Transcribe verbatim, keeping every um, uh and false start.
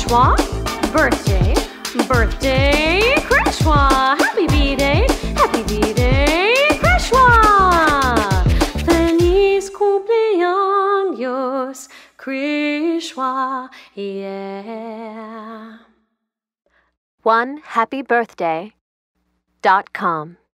Krishwa. Birthday, birthday, Krishwa. Happy B-Day, happy B-Day, Krishwa. Feliz cumpleaños, Krishwa, yeah. one happy birthday dot com